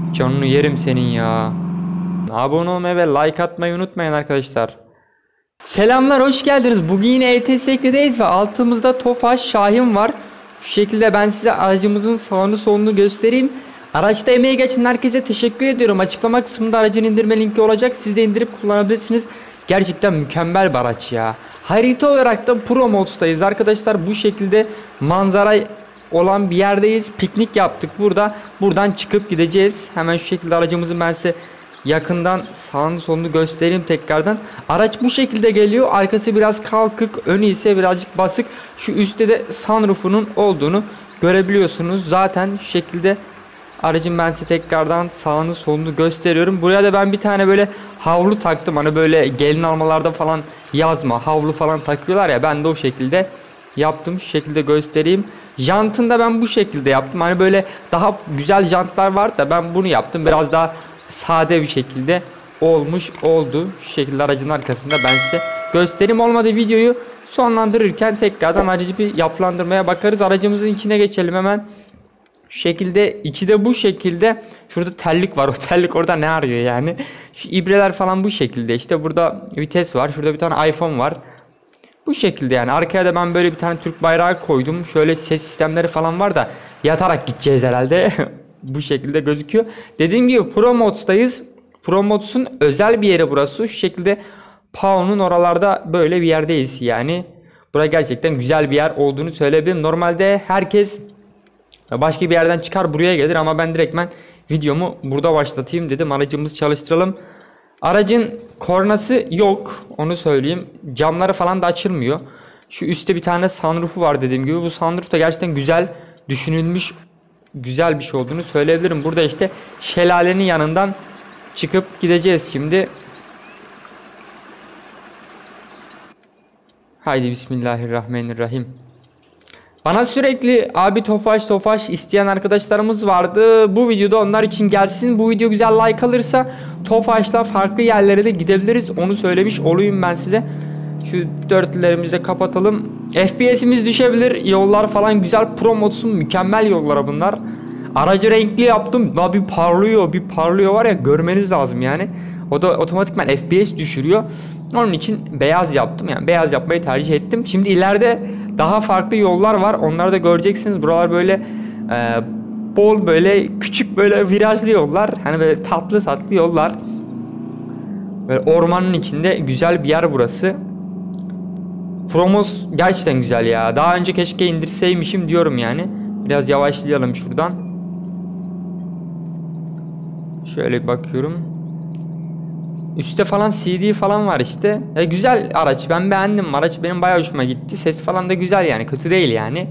Canını yerim senin ya. Abone olmayı ve like atmayı unutmayın arkadaşlar. Selamlar, hoş geldiniz. Bugün yine ETS2'deyiz ve altımızda Tofaş Şahin var. Şu şekilde ben size aracımızın sağını solunu göstereyim. Araçta emeği geçen herkese teşekkür ediyorum. Açıklama kısmında aracın indirme linki olacak. Siz de indirip kullanabilirsiniz. Gerçekten mükemmel bir araç ya. Harita olarak da Pro Mods'tayız arkadaşlar. Bu şekilde manzara olan bir yerdeyiz. Piknik yaptık burada. Buradan çıkıp gideceğiz. Hemen şu şekilde aracımızın ben size yakından sağını solunu göstereyim tekrardan. Araç bu şekilde geliyor. Arkası biraz kalkık, önü ise birazcık basık. Şu üstte de sunroofunun olduğunu görebiliyorsunuz. Zaten şu şekilde aracın ben size tekrardan sağını solunu gösteriyorum. Buraya da ben bir tane böyle havlu taktım. Hani böyle gelin almalarda falan yazma havlu falan takıyorlar ya, ben de o şekilde yaptım. Şu şekilde göstereyim. Jantında ben bu şekilde yaptım. Hani böyle daha güzel jantlar var da ben bunu yaptım. Biraz daha sade bir şekilde oldu. Şu şekilde aracın arkasında ben size göstereyim. Olmadı videoyu sonlandırırken tekrardan aracı bir yapılandırmaya bakarız. Aracımızın içine geçelim hemen. Şu şekilde içi de bu şekilde. Şurada terlik var. O terlik orada ne arıyor yani? Şu ibreler falan bu şekilde. İşte burada vites var. Şurada bir tane iPhone var. Bu şekilde yani. Arkaya da ben böyle bir tane Türk bayrağı koydum. Şöyle ses sistemleri falan var da yatarak gideceğiz herhalde. Bu şekilde gözüküyor. Dediğim gibi Pro Mods'tayız. Pro Mods'un özel bir yeri burası. Şu şekilde Pau'nun oralarda böyle bir yerdeyiz yani. Burası gerçekten güzel bir yer olduğunu söyleyebilirim. Normalde herkes başka bir yerden çıkar buraya gelir ama ben direktmen videomu burada başlatayım dedim. Aracımızı çalıştıralım. Aracın kornası yok, onu söyleyeyim. Camları falan da açılmıyor. Şu üstte bir tane sunroofu var dediğim gibi. Bu sunroof da gerçekten güzel düşünülmüş, güzel bir şey olduğunu söyleyebilirim. Burada işte şelalenin yanından çıkıp gideceğiz şimdi. Haydi bismillahirrahmanirrahim. Bana sürekli abi Tofaş isteyen arkadaşlarımız vardı. Bu videoda onlar için gelsin. Bu video güzel like alırsa Tofaş'la farklı yerlere de gidebiliriz. Onu söylemiş olayım ben size. Şu dörtlülerimizi de kapatalım. FPS'imiz düşebilir. Yollar falan güzel. Pro Mods'un mükemmel yollara bunlar. Aracı renkli yaptım. Daha bir parlıyor var ya, görmeniz lazım yani. O da otomatikman FPS düşürüyor. Onun için beyaz yaptım. Yani beyaz yapmayı tercih ettim. Şimdi ileride daha farklı yollar var. Onları da göreceksiniz. Buralar böyle bol böyle küçük böyle virajlı yollar. Hani böyle tatlı yollar. Böyle ormanın içinde güzel bir yer burası. Promos gerçekten güzel ya. Daha önce keşke indirseymişim diyorum yani. Biraz yavaşlayalım şuradan. Şöyle bir bakıyorum. Üstte falan CD falan var işte. Güzel araç. Ben beğendim. Araç benim bayağı hoşuma gitti. Ses falan da güzel yani. Kötü değil yani.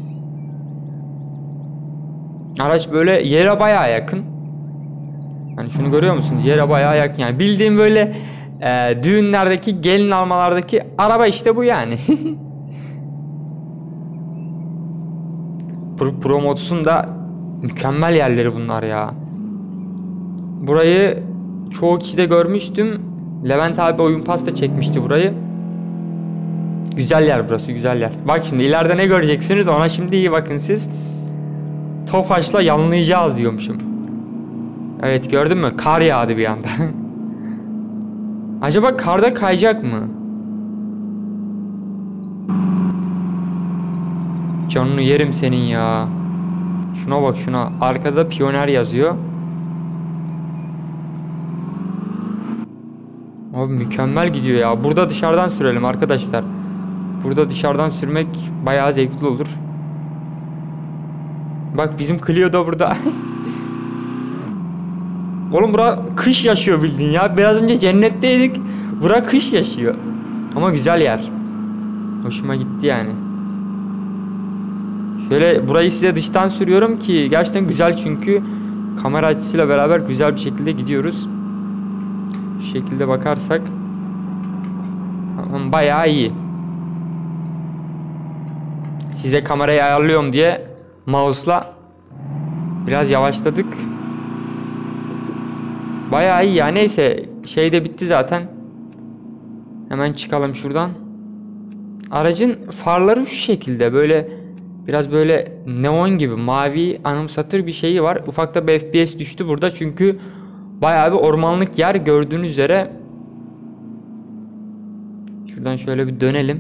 Araç böyle yere bayağı yakın. Hani şunu görüyor musunuz? Yere bayağı yakın. Yani bildiğim böyle düğünlerdeki, gelin almalardaki araba işte bu yani. Pro Mods'un da mükemmel yerleri bunlar ya. Burayı çoğu kişi de görmüştüm. Levent abi oyun pasta çekmişti burayı. Güzel yer burası, güzel yer. Bak şimdi ileride ne göreceksiniz, ona şimdi iyi bakın siz. Tofaş'la yanlayacağız diyormuşum. Evet, gördün mü? Kar yağdı bir anda. Acaba karda kayacak mı? Canını yerim senin ya. Şuna bak şuna. Arkada Pioneer yazıyor. Abi mükemmel gidiyor ya. Burada dışarıdan sürelim arkadaşlar. Burada dışarıdan sürmek bayağı zevkli olur. Bak bizim Clio da burada. Oğlum bura kış yaşıyor bildiğin ya. Biraz önce cennetteydik. Bura kış yaşıyor. Ama güzel yer. Hoşuma gitti yani. Şöyle burayı size dıştan sürüyorum ki gerçekten güzel, çünkü kamera açısıyla beraber güzel bir şekilde gidiyoruz. Şu şekilde bakarsak bayağı iyi. Size kamerayı ayarlıyorum diye mouse'la biraz yavaşladık. Bayağı iyi ya. Neyse, şey de bitti zaten. Hemen çıkalım şuradan. Aracın farları şu şekilde böyle Biraz böyle neon gibi mavi anımsatır bir şeyi var. Ufakta bir FPS düştü burada çünkü bayağı bir ormanlık yer gördüğünüz üzere. Şuradan şöyle bir dönelim.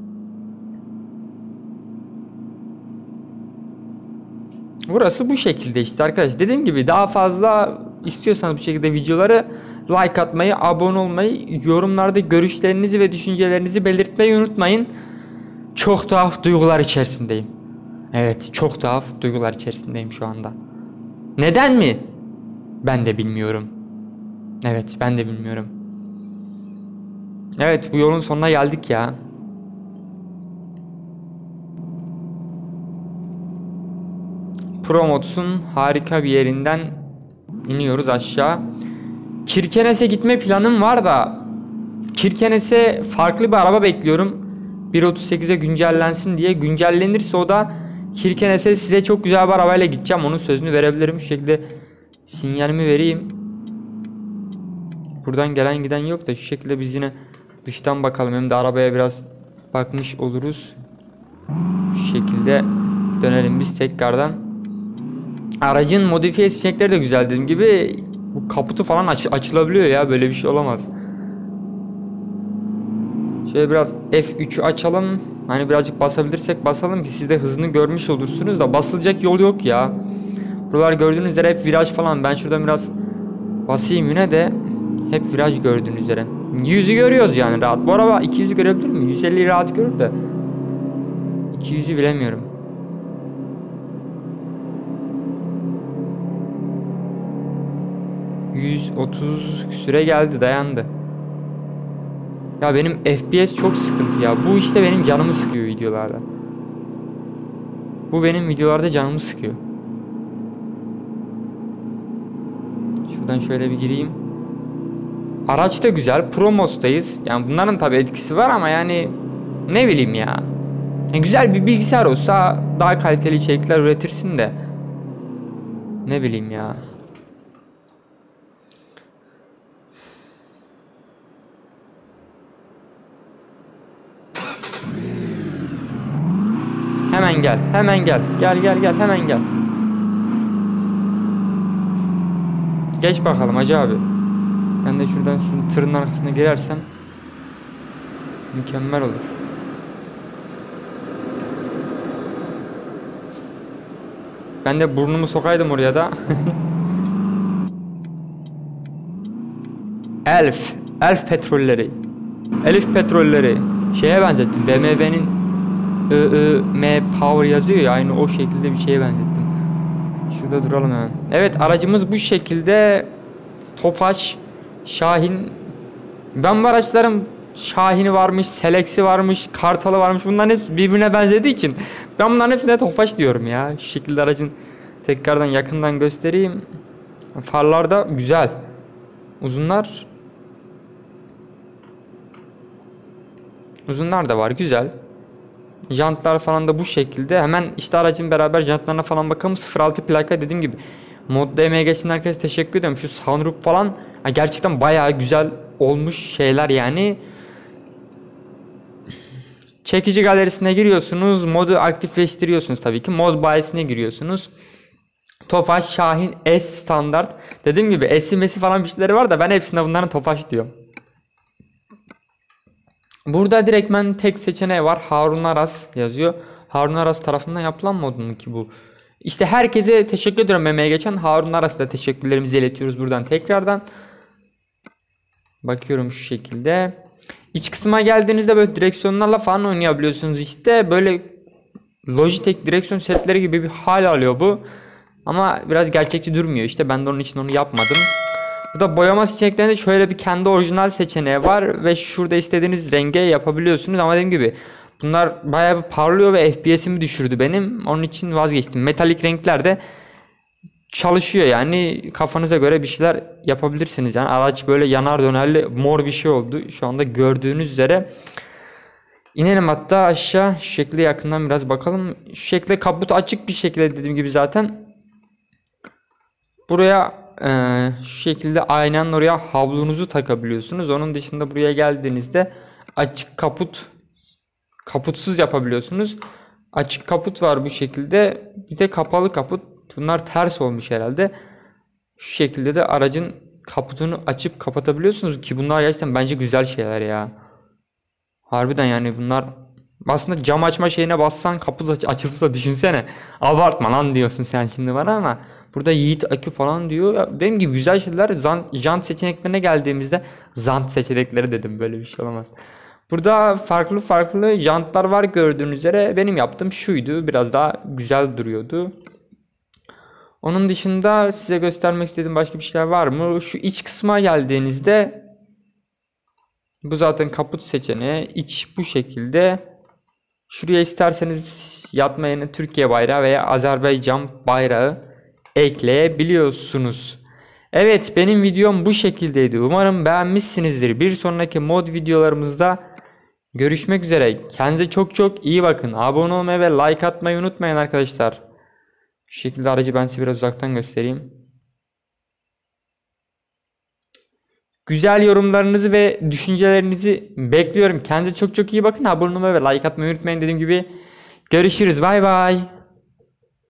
Burası bu şekilde işte arkadaş. Dediğim gibi daha fazla istiyorsanız bu şekilde videoları like atmayı, abone olmayı, yorumlarda görüşlerinizi ve düşüncelerinizi belirtmeyi unutmayın. Çok tuhaf duygular içerisindeyim. Evet, çok tuhaf duygular içerisindeyim şu anda. Neden mi? Ben de bilmiyorum. Evet, ben de bilmiyorum. Evet, bu yolun sonuna geldik ya. Promods'un harika bir yerinden iniyoruz aşağı. Kirkenes'e gitme planım var da Kirkenes'e farklı bir araba bekliyorum. 1.38'e güncellensin diye. Güncellenirse o da Kirkenes'e size çok güzel bir arabayla gideceğim. Onun sözünü verebilirim. Şu şekilde sinyalimi vereyim. Buradan gelen giden yok da şu şekilde biz yine dıştan bakalım. Hem de arabaya biraz bakmış oluruz. Şu şekilde dönelim biz tekrardan. Aracın modifiye seçenekleri de güzel dediğim gibi. Bu kaputu falan açılabiliyor ya. Böyle bir şey olamaz. Şöyle biraz F3'ü açalım. Hani birazcık basabilirsek basalım ki siz de hızını görmüş olursunuz da basılacak yol yok ya. Buralar gördüğünüz üzere hep viraj falan. Ben şuradan biraz basayım yine de hep viraj gördüğünüz üzere. 100'ü görüyoruz yani rahat. Bu araba 200'ü görebilir mi? 150'yi rahat görür de 200'ü bilemiyorum. ...130 süre geldi, dayandı. Ya benim FPS çok sıkıntı ya. Bu işte benim canımı sıkıyor videolarda. Bu benim videolarda canımı sıkıyor. Şuradan şöyle bir gireyim. Araç da güzel. Promos'tayız. Yani bunların tabii etkisi var ama yani ne bileyim ya. Güzel bir bilgisayar olsa daha kaliteli içerikler üretirsin de. Ne bileyim ya. Hemen gel. Hemen gel. Gel hemen gel. Geç bakalım Hacı abi. Ben de şuradan sizin tırın arkasına girersem mükemmel olur. Ben de burnumu sokaydım oraya da. Elf petrolleri. Elif petrolleri. Şeye benzettim. BMW'nin M Power yazıyor ya, aynı o şekilde bir şeye benzettim. Şurada duralım hemen. Evet, aracımız bu şekilde. Tofaş, Şahin. Ben bu araçların Şahin'i varmış, Selex'i varmış, Kartal'ı varmış. Bunların hepsi birbirine benzediği için ben bunların hepsine Tofaş diyorum ya. Şu şekilde aracın tekrardan yakından göstereyim. Farlar da güzel. Uzunlar da var, güzel. Jantlar falan da bu şekilde. Hemen işte aracın beraber jantlarına falan bakalım. 06 plaka dediğim gibi. Modda emeğe geçen herkese teşekkür ediyorum. Şu sunroof falan gerçekten bayağı güzel olmuş şeyler yani. Çekici galerisine giriyorsunuz. Modu aktifleştiriyorsunuz tabii ki. Mod bayisine giriyorsunuz. Tofaş Şahin S standart. Dediğim gibi S'si falan bir şeyleri var da ben hepsinde bunların Tofaş diyorum. Burada direktmen tek seçeneği var. Harun Aras yazıyor. Harun Aras tarafından yapılan mod mu ki bu? İşte herkese teşekkür ediyorum emeğe geçen. Harun Aras'a da teşekkürlerimizi iletiyoruz buradan tekrardan. Bakıyorum şu şekilde. İç kısma geldiğinizde böyle direksiyonlarla falan oynayabiliyorsunuz işte. Böyle Logitech direksiyon setleri gibi bir hal alıyor bu. Ama biraz gerçekçi durmuyor işte. Ben de onun için onu yapmadım. Burada boyama seçeneklerinde şöyle bir kendi orijinal seçeneği var. Ve şurada istediğiniz renge yapabiliyorsunuz. Ama dediğim gibi bunlar bayağı bir parlıyor ve FPS'imi düşürdü benim. Onun için vazgeçtim. Metalik renkler de çalışıyor yani, kafanıza göre bir şeyler yapabilirsiniz. Yani araç böyle yanar dönerli mor bir şey oldu. Şu anda gördüğünüz üzere. İnelim hatta aşağı. Şu şekilde yakından biraz bakalım. Şu şekilde kaput açık bir şekilde dediğim gibi zaten. Buraya şu şekilde aynanın oraya havlunuzu takabiliyorsunuz. Onun dışında buraya geldiğinizde açık kaputsuz yapabiliyorsunuz. Açık kaput var bu şekilde. Bir de kapalı kaput. Bunlar ters olmuş herhalde. Şu şekilde de aracın kaputunu açıp kapatabiliyorsunuz ki bunlar gerçekten bence güzel şeyler ya. Harbiden yani bunlar aslında cam açma şeyine bassan kaput açılsa düşünsene. Abartma lan diyorsun sen şimdi bana ama burada Yiğit akü falan diyor. Ya dediğim gibi güzel şeyler. Jant seçeneklerine geldiğimizde zant seçenekleri dedim, böyle bir şey olamaz. Burada farklı farklı jantlar var gördüğünüz üzere. Benim yaptığım şuydu. Biraz daha güzel duruyordu. Onun dışında size göstermek istediğim başka bir şeyler var mı? Şu iç kısma geldiğinizde bu zaten kaput seçeneği. İç bu şekilde. Şuraya isterseniz yatma yerine Türkiye bayrağı veya Azerbaycan bayrağı ekleyebiliyorsunuz. Evet, benim videom bu şekildeydi. Umarım beğenmişsinizdir. Bir sonraki mod videolarımızda görüşmek üzere. Kendinize çok çok iyi bakın. Abone olmayı ve like atmayı unutmayın arkadaşlar. Şu şekilde aracı ben size biraz uzaktan göstereyim. Güzel yorumlarınızı ve düşüncelerinizi bekliyorum. Kendinize çok çok iyi bakın. Abone olmayı ve like atmayı unutmayın. Dediğim gibi görüşürüz. Bay bay.